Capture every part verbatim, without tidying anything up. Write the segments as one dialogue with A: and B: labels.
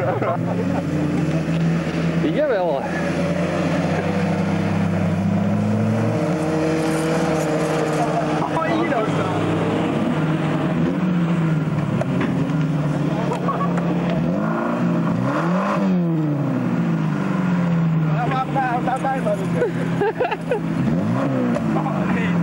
A: Jawel.
B: Oh, hier dan staan. Ja, maar daar, daar, daar, daar. Oh, nee.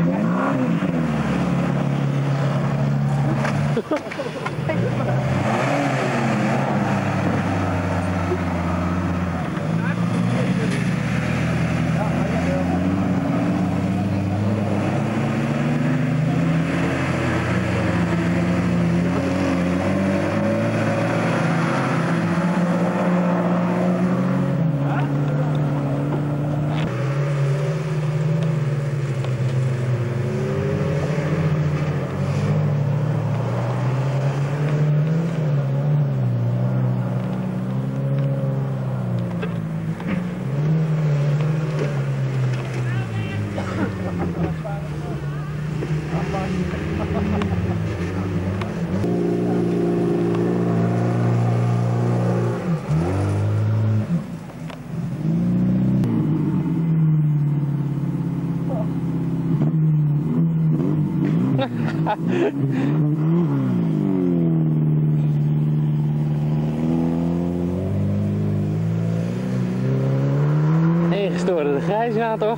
A: Ingestoorde de grijsator.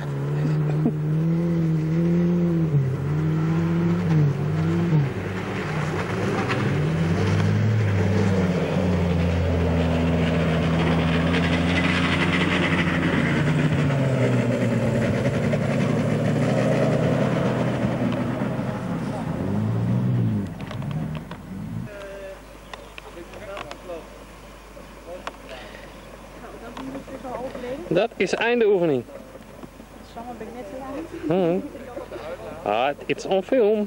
A: Dat is einde oefening.
C: Samen ben ik net te lang.
A: Hmm. Ah, it's on film.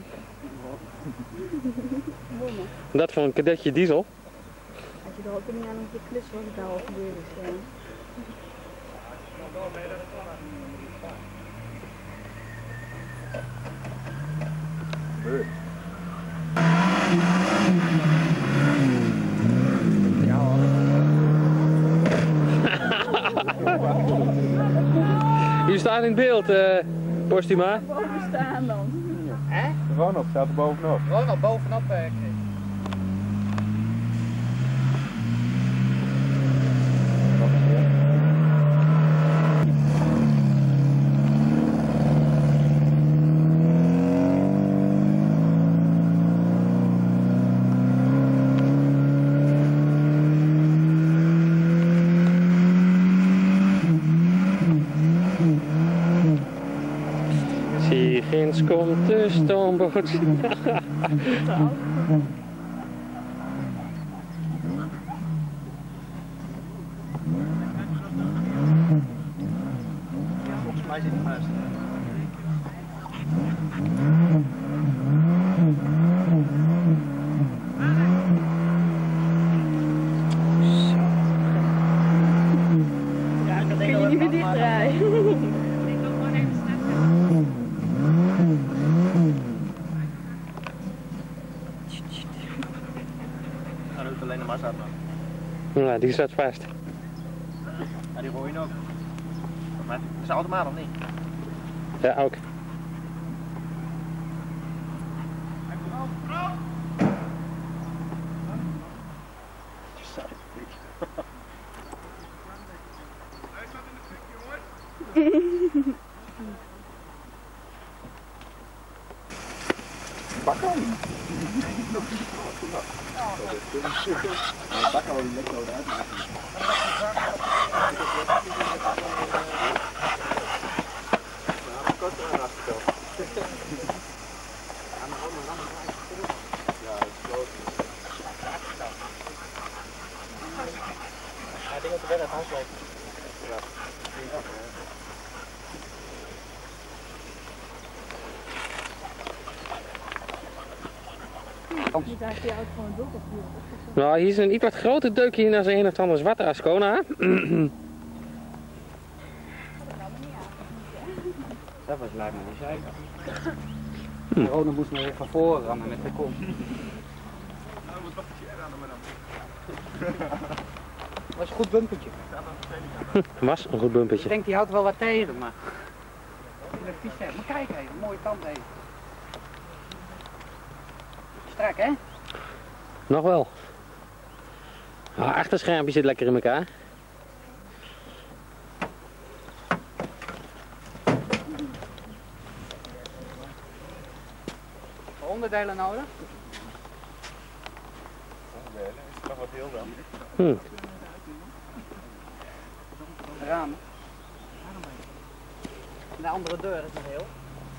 A: Dat voor een kadetje diesel.
C: Als je er ook niet aan moet klussen, wat het nou al gebeurd is. Ja.
A: Je staat in beeld, uh, Postuma.
C: Boven staan dan.
B: Hè? Ronald staat er bovenop. Ronald bovenop werken.
A: Ginds komt de stoomboot.
B: Volgens mij zit hij vast.
C: Ja, ik kun je niet meer dichtdraaien.
B: Alleen de massa dan.
A: Ja, die staat vast.
B: Ja, die gooi je ook. Maar het is automaat of niet?
A: Ja, ook.
B: Pak hem! Pak hem wel die lekker eruit maken. Ik denk dat de weg uit hand loopt. Ja.
C: Je dacht je auto gewoon door of
A: Nou, hier is een iets wat groter deukje hier naar zijn een of ander zwarte Ascona.
D: Dat was lijkt me niet zeker. Hm. Rona moest nog even van voren rammen met de kom.
B: Nou, wat wacht je er aan de
D: was een goed bumpertje.
A: Was een goed bumpertje.
D: Ik denk die houdt wel wat tegen, maar... Ik vies zijn. Maar kijk even, een mooie kant even. Strak hè?
A: Nog wel. Ah, achterschermpje zit lekker in elkaar.
D: Onderdelen nodig?
B: Onderdelen, is er nog wat heel dan?
A: Hm.
D: Ramen. De andere deur is nog heel.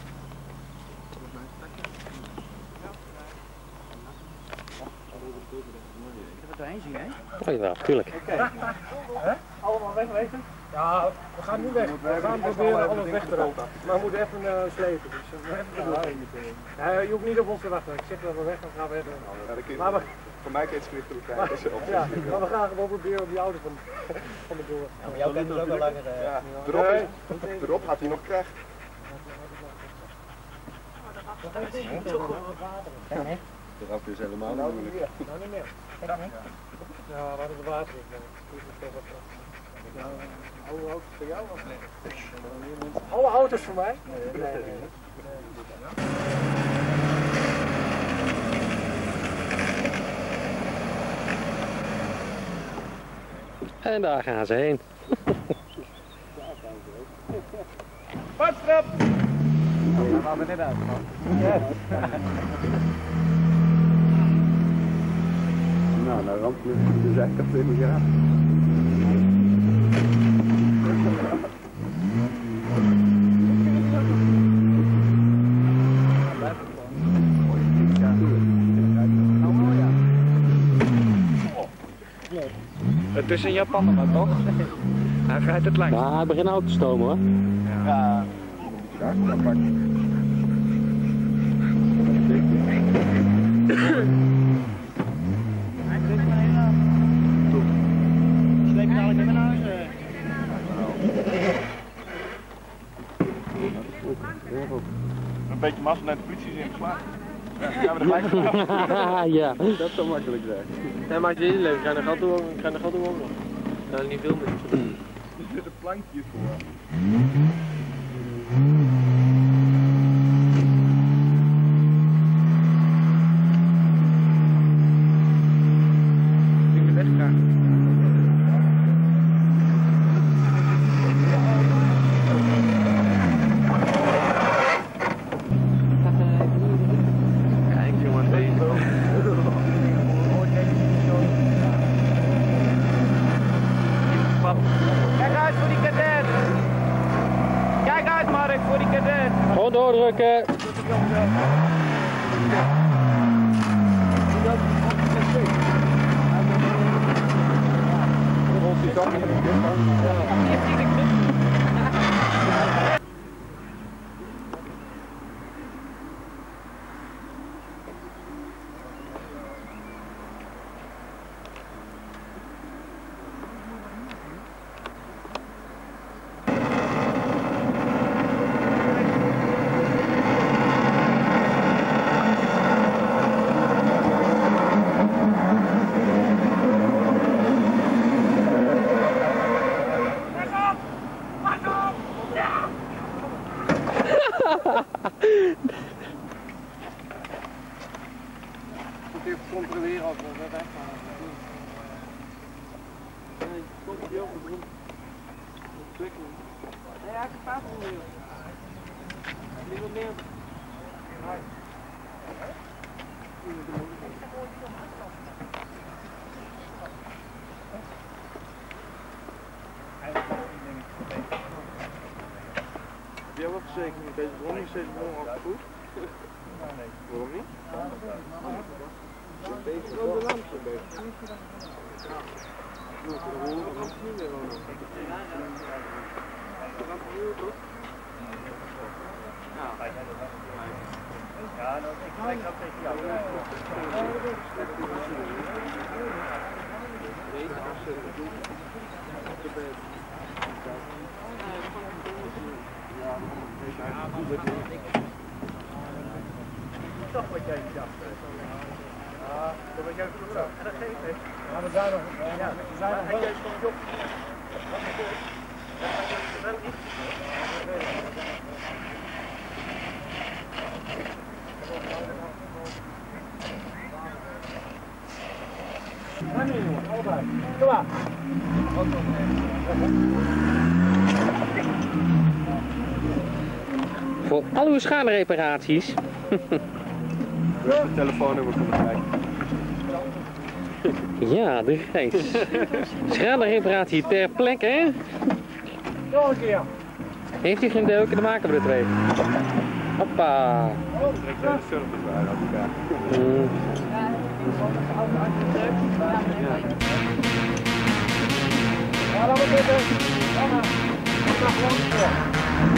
D: Ik heb het doorheen zien, hè?
A: Oh jawel, tuurlijk.
B: Okay. Huh? Allemaal wegwezen? Ja, we gaan nu weg. We gaan proberen alles weg te roken. Maar we moeten even uh, slepen. Dus we hebben even ja, ja, je hoeft niet op ons te wachten. Ik zeg dat we weg gaan, gaan we even. Ja, maar we... Voor mij kan je het schrift terug krijgen. Ja, maar we gaan gewoon proberen op die ouders van, van de boer. Ja, maar jouw kent is ook al langer. Uh, ja, erop, is, erop had hij nog krijgen. Eraf is helemaal niet moeilijk. Nou niet meer. Ja, we hadden de water in. Oude auto's voor jou of nee? Alle auto's voor mij? Nee, nee, nee.
A: En daar gaan ze heen.
B: Padstrap! Daar waren we net uit. Yes. Nou, naar Rampvlucht de zijkant in de graaf. Het is een Japaner, maar toch? Hij rijdt het langs.
A: Ja, hij begint ook te stomen hoor.
B: Ja. Ja, dat pakt. Sleep je dadelijk naar huis? Een beetje massa naar de politie is ingeslagen. Ja, gaan we er gelijk vanaf.
A: Ja.
B: Dat zou makkelijk zijn.
A: Ja, maar als je in leeft, ga je nog altijd ook nog. Dat is niet veel meer.
B: Er zit een plankje voor.
A: Gewoon doordrukken.
B: Moet even controleren of we weg gaan. Nee, komt die ook goed. Ontwikkeling. Nee, hij heeft een paar van meer. Niemand meer. Nee. Heb jij wat verzekering? Deze bron is deze bron al goed? Nee. Waarom niet? Een beetje wel de lamp een beetje. Nou, voor de horen kan het niet meer wonen. De lamp nieuw toch? Ja, nou, ik kijk dat tegen jou. Deze afzetten. De bed. Ja, toch wat jij dacht. Ja, dat weet jij goed zo. En dat geeft het. Ja, we zijn nog. Ja, we zijn nog wel. Ga nu jongen, allebei. Kom maar.
A: Voor al uw schadereparaties.
D: Het telefoonnummer van de krijgen.
A: Ja, de geest. Schadereparatie ter plekke.
B: Nog een keer.
A: Heeft u geen deuken, dan maken we er twee. Hoppa.
D: Ik trek de surfers uit elkaar.
A: Mm.
B: Ja, laat maar zitten. Kom maar. Ik ga gewoon voor.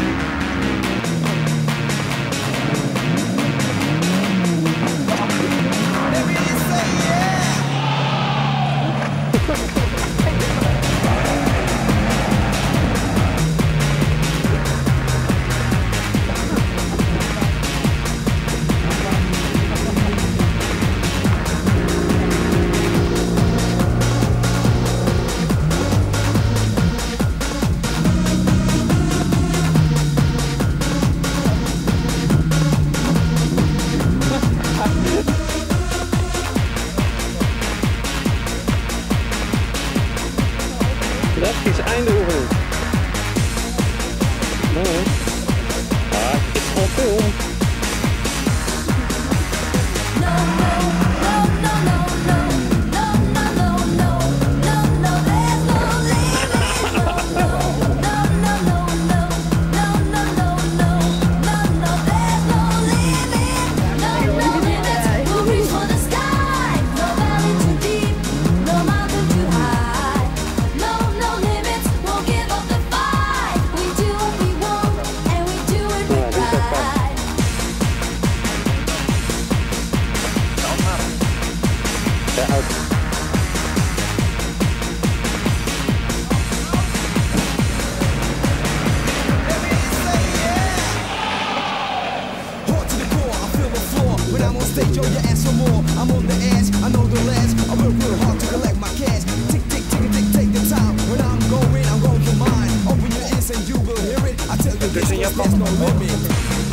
A: Dat is einde oefening. Nee. Ah, het is al film.
E: I'm on the edge, I know the ledge. I work real hard to collect my cash. Tick, tick, tick, tick, take the time. When I'm going, I'm going for mine. Open your ears and you will hear it. I tell you this, there's no limit.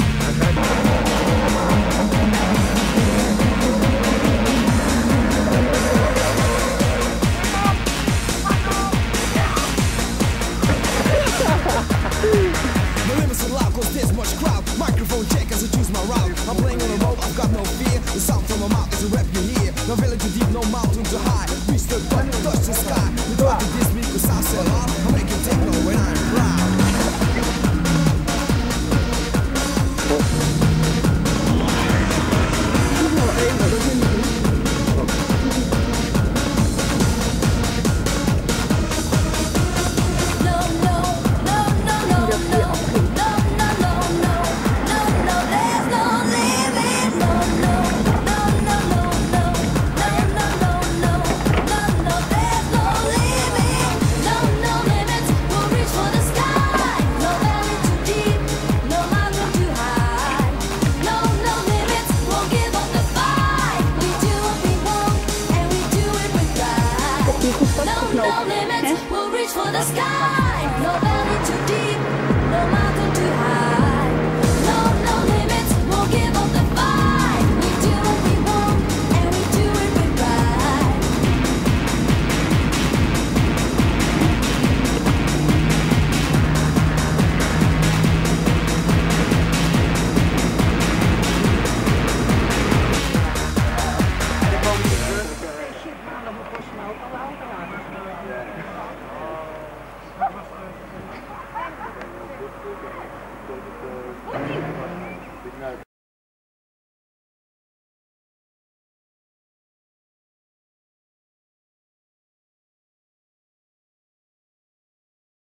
E: The limits are loud cause there's much crowd. Microphone check as I choose my route. I'm playing on the road, I've got no fear. The sound from my mouth is a rap you hear. No village too deep, no mountain too high. Reach the top, touch the sky. You try to diss me cause I sell out. I'm making techno when I'm proud.
C: No limits, we'll reach for the sky. No valley too deep, no mountain too high. No, no limits, we'll give up the fight. We do what we want, and we do it with pride.